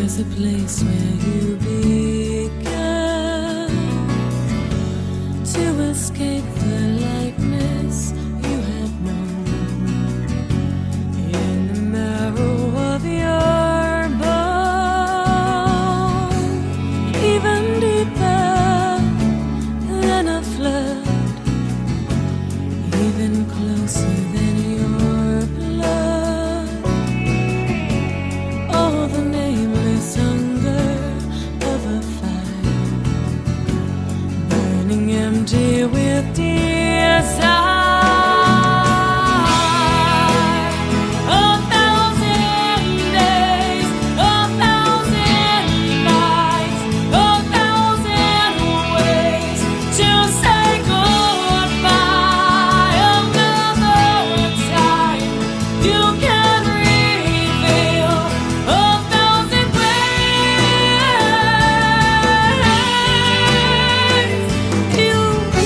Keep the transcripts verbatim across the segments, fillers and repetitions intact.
There's a place where you began to escape the lightness you had known in the marrow of your bone, even deeper than a flood, even closer than your blood. All the nameless hunger of a fire, burning empty with desire. A thousand days, a thousand nights, a thousand ways to say goodbye. Another time you can reveal a thousand ways you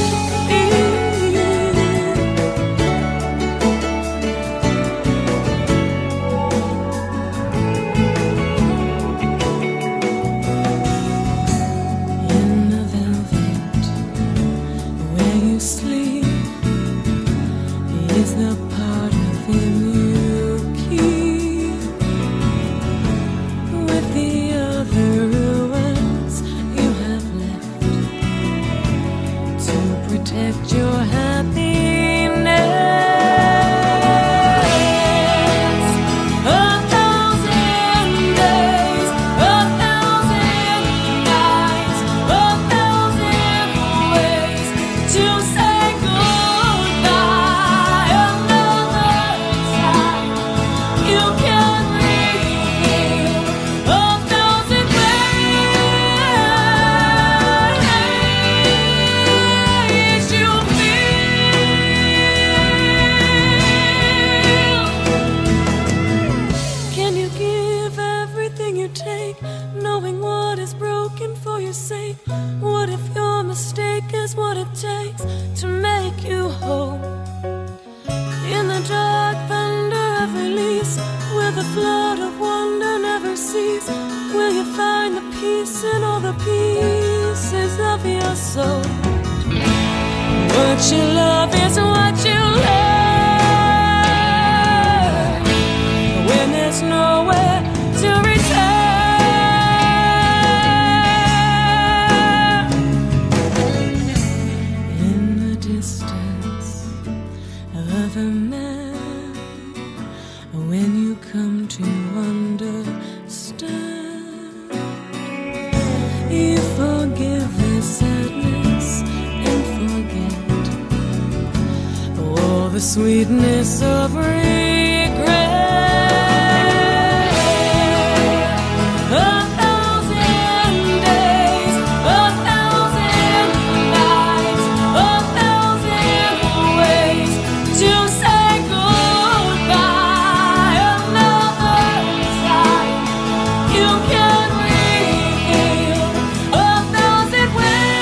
in the velvet where you sleep is the part of him you keep with the other ruins you have left to protect your happiness. A thousand days, a thousand nights, a thousand ways to say goodbye. Another time you can reveal a thousand ways you feel. Can you give everything you take, knowing what is broken for your sake? What if your mistake is what it takes to make you whole? In the dark thunder of release, where the flood of wonder never cease, will you find the peace in all the pieces of your soul? What you love is what you learn when there's nowhere to return. In the distance of a man, when you come to understand, you forgive the sadness and forget all the sweetness of regret. A thousand days, a thousand nights, a thousand ways to say goodbye. Another time you can reveal a thousand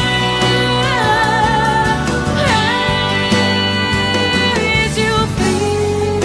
ways you feel.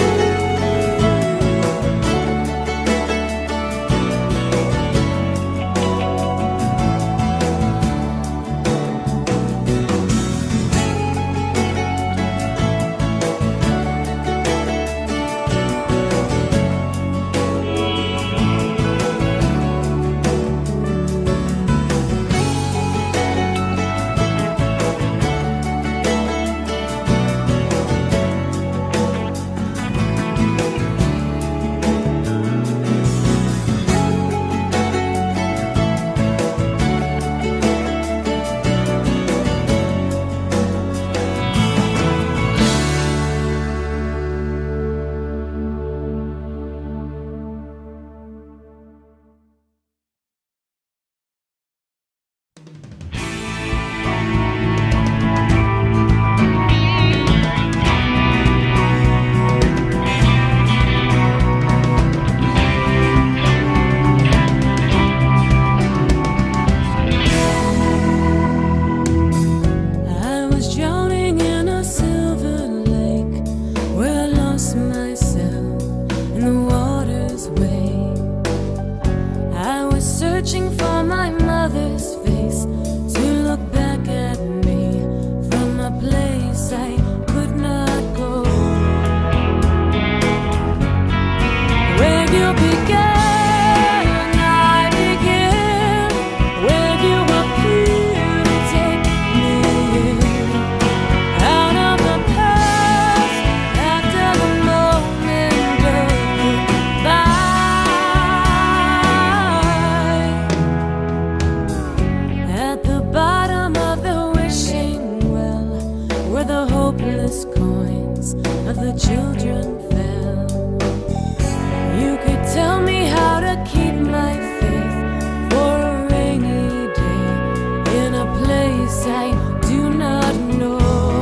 searching for my mother's face, to look back at me from a place I could not go. Where you began, I begin. Where you appear to take me in, out of the past, after the moment of goodbye. At the bottom of the wishing well, where the hopeless coins of the children fell, you could tell me how to keep my faith for a rainy day in a place I do not know.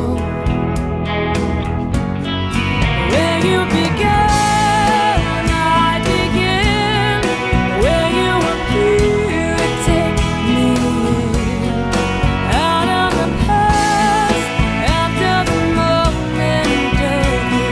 Where you began, I begin. Where you appear to take me in, out of the past, after the moment of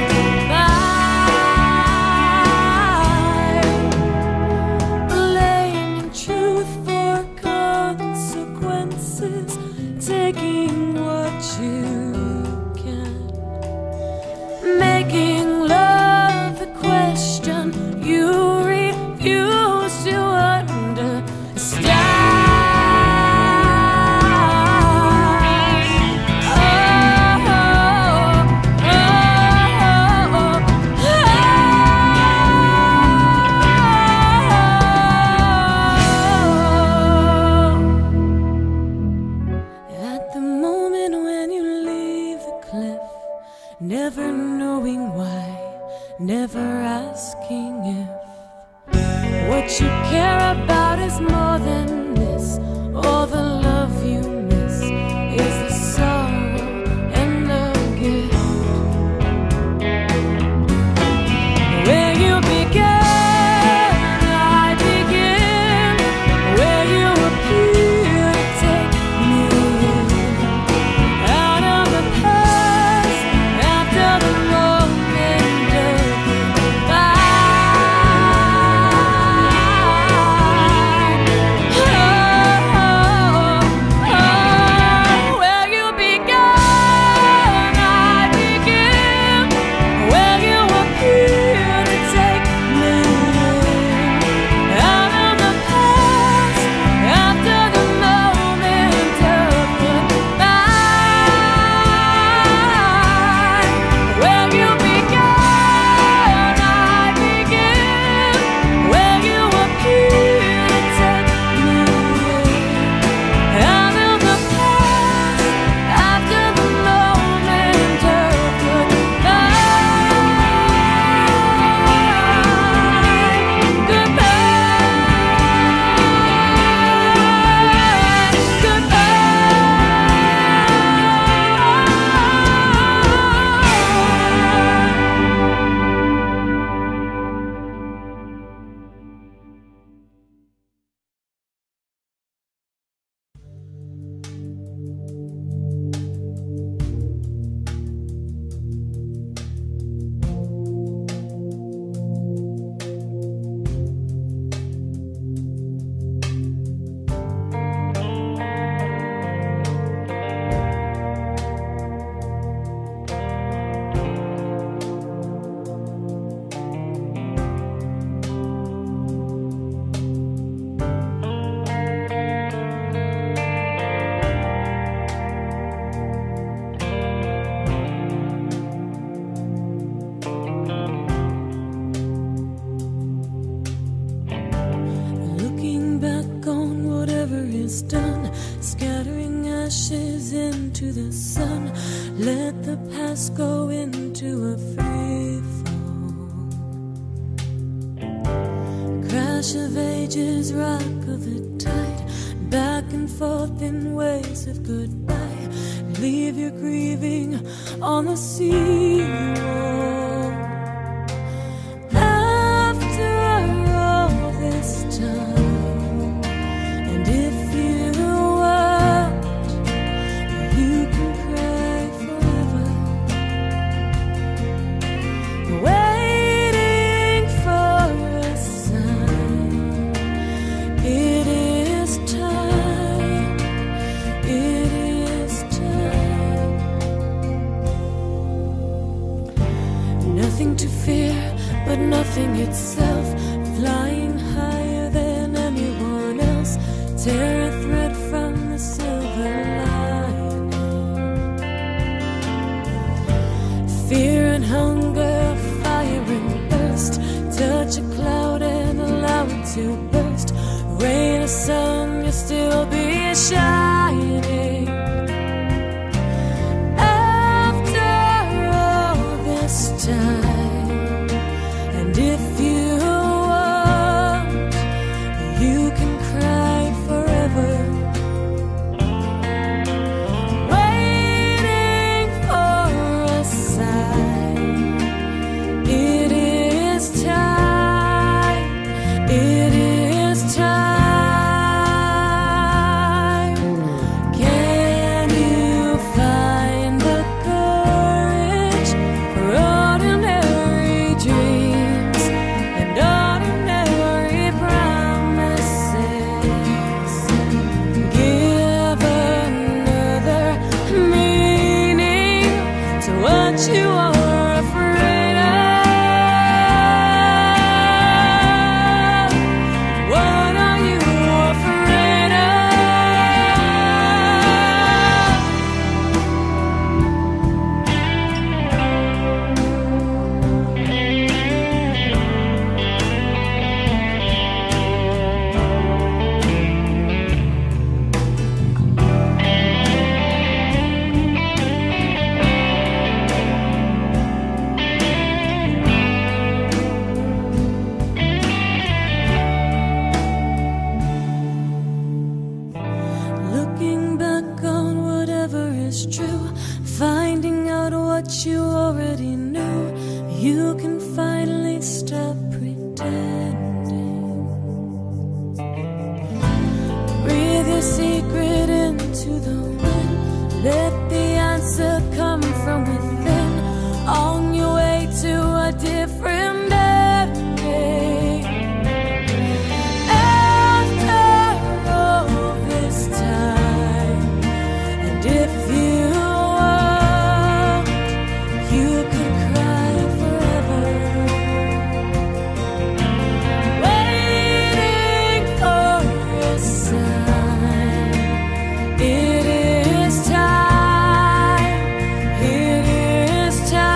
goodbye. Blaming truth for consequences, taking what you can, making love the question you refuse to understand. Oh, oh, oh, oh. At the moment when you leave the cliff, never knowing why, never asking if what you care about is more than this. All the love you miss is the sorrow and the gift. Where you began, I begin. Where you appear to take me in, out of the past, after the moment of goodbye. Oh, oh, oh. Where you began, I begin. Where you appear to take me in, out of the past, after the moment of goodbye. Where you began, I begin. Where you appear to take me in, out of the past, after the moment of looking back on whatever is done, scattering ashes into the sun. Let the past go into a free fall. Crash of ages, rock of the tide, back and forth in waves of goodbye. Leave your grieving on the seawall. After all this time, and if you want, you can cry forever, waiting for a sign. It is itself, flying higher than anyone else. Tear a thread from the silver lining. Fear and hunger, fire and burst. Touch a cloud and allow it to burst. Rain or sun, you'll still be shining. After all this time, and if you want, you can cry forever, waiting for a sign. It is time, it is time. Can you find the courage for ordinary dreams and ordinary promises? Give another meaning to what you are afraid of. What are you afraid of? Looking back on whatever is true, finding out what you already knew, you can finally stop pretending. Breathe your secret into the wind. Let the answer come from within. On your way to a different ending. After all this time, and if you want, you can cry forever, waiting for a sign. It is time, it is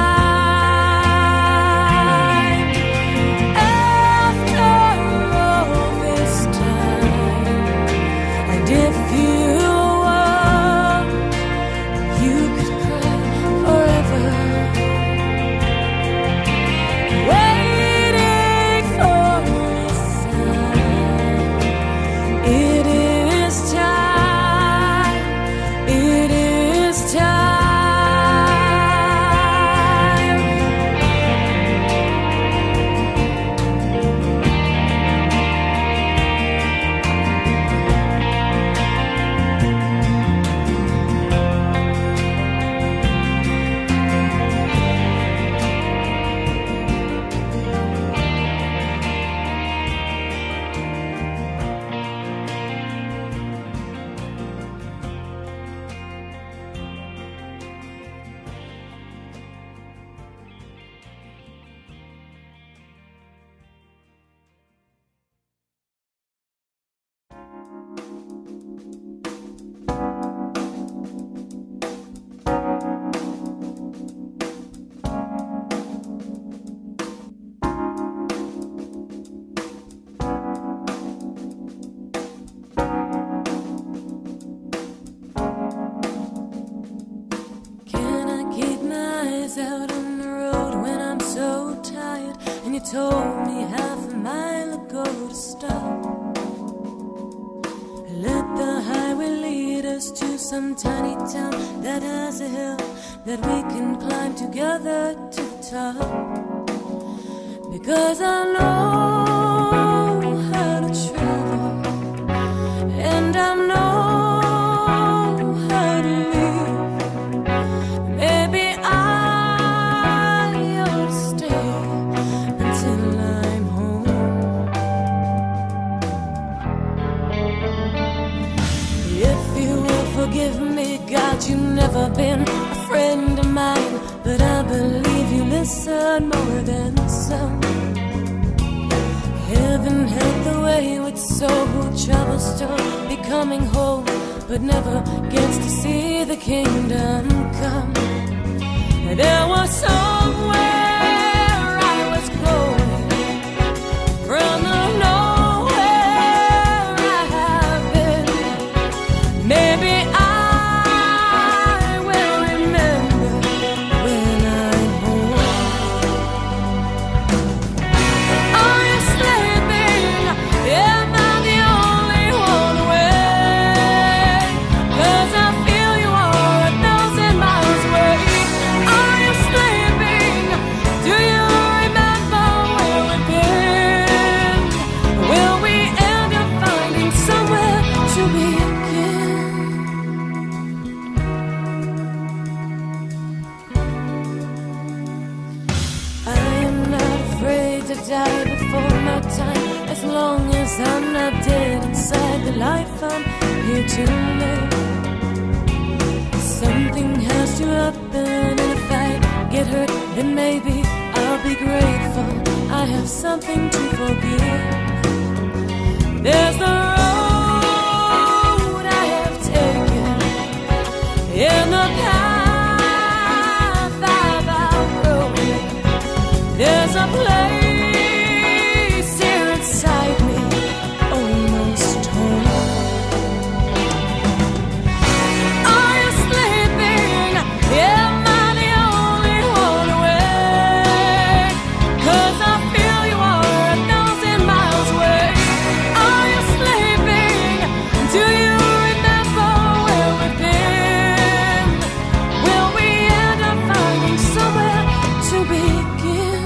time. After all this time, and if you want, you could cry forever, waiting for a sign. It is time, it is time. Can I keep my eyes out on the road when I'm so tired? And you told me half a mile ago to stop. Let the highway lead us to some tiny town that has a hill that we can climb together to the top. Because I know how to travel, and I know how to live. Maybe I ought to stay until I'm home. If you will forgive me, God, you've never been a friend of mine, but I believe you listen more than some. Heaven had the way with soul who travels still becoming whole, but never gets to see the kingdom come. There was somewhere I was going from the nowhere I have been. Maybe I will remember when I'm home. Are you sleeping? Am I the only one awake? 'Cause I feel you are a thousand miles away. Are you sleeping? Do you remember where we've been? Will we end up finding somewhere to begin? I am not afraid to die before my time, as long as I'm not dead inside the life I'm here to live. Something has to happen, and if I get hurt, then maybe I'll be grateful I have something to forgive. There's the road I have taken, in the path I've outrode. There's a place here inside me, almost home. Are you sleeping? Am I the only one awake? 'Cause I feel you are a thousand miles away. Are you sleeping? Do you remember where we've been? Will we end up finding somewhere to begin?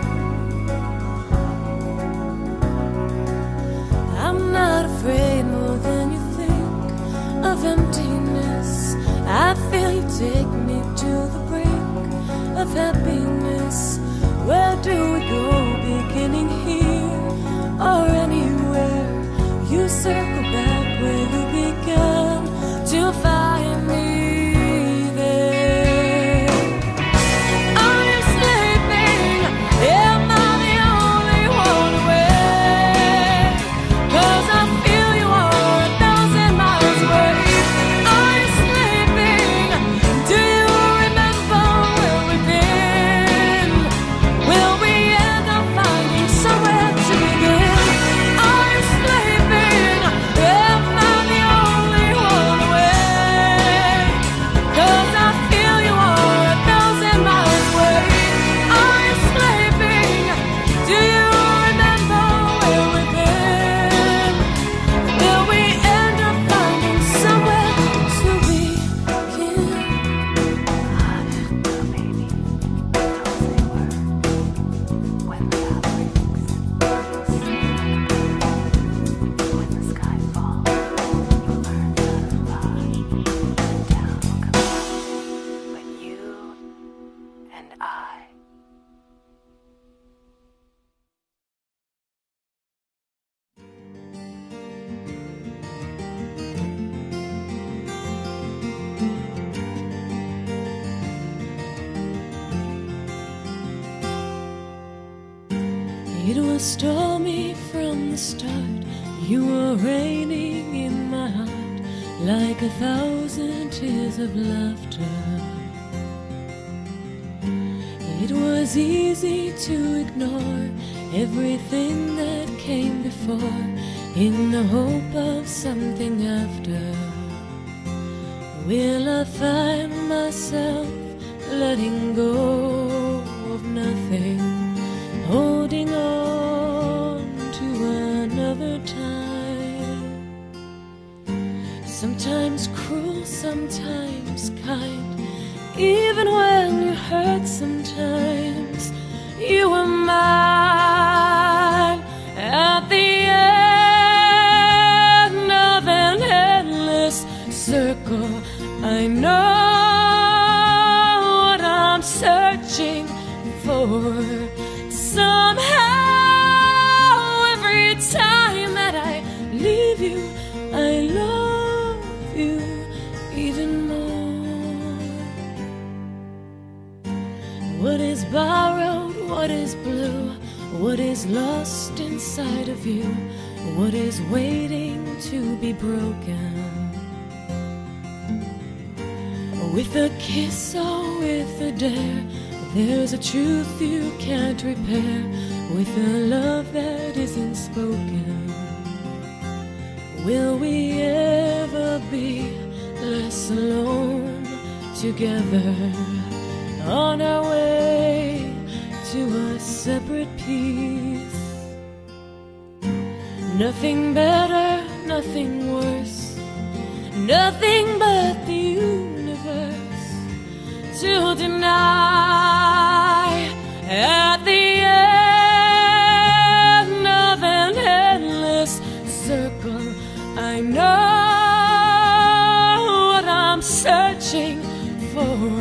I'm not afraid more than you think of emptiness. I feel you take me to the brink of happiness. Where do we go, beginning here or anywhere? You circle back where you began to find me there. Are you sleeping? Am I the only one awake? 'Cause I feel you are a thousand miles away. Are you sleeping? Do you remember where we've been? Will we end up finding somewhere to begin? Are you sleeping? Am I the only one awake? 'Cause I feel you are a thousand miles away. Are you sleeping? Do you remember where we've been? Will we end up finding somewhere to begin? When the earth breaks, when the sky falls, you learn how to fly. Down will come up, but you and I. It was stormy from the start. You were raining in my heart like a thousand tears of laughter. It was easy to ignore everything that came before in the hope of something after. Will I find myself letting go of nothing, holding on to another time? Sometimes cruel, sometimes kind. Even when you hurt sometimes, you were mine. At the end of an endless circle, I know what I'm searching for. Somehow, every time that I leave you, I love you even more. What is borrowed, what is blue, what What is lost inside of you? What is waiting to be broken? With a kiss or with a dare, there's a truth you can't repair. With a love that isn't spoken, will we ever be less alone together on our way to a separate peace? Nothing better, nothing worse, nothing but the universe to deny at the end of an endless circle. I know what I'm searching for.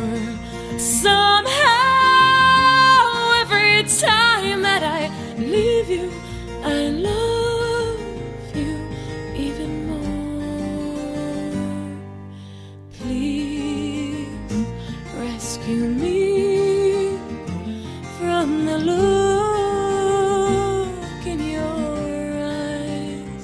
Somehow, every time that I leave you, I love you even more. Please rescue me from the look in your eyes.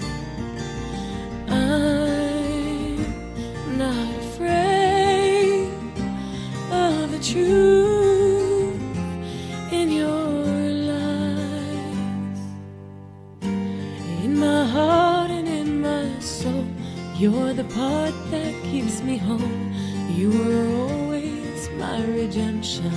I'm not afraid of the truth in your lies. In my heart and in my soul, you're the part that keeps me whole. You were always my redemption.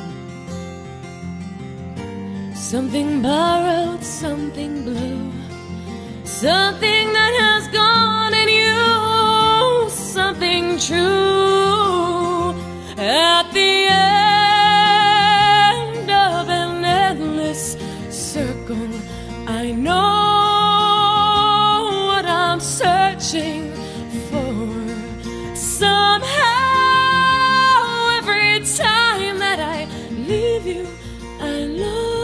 Something borrowed, something blue, something that has gone in you, something true. At the end of an endless circle, I know what I'm searching for. Somehow, every time that I leave you, I love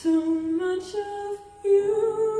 So much of you.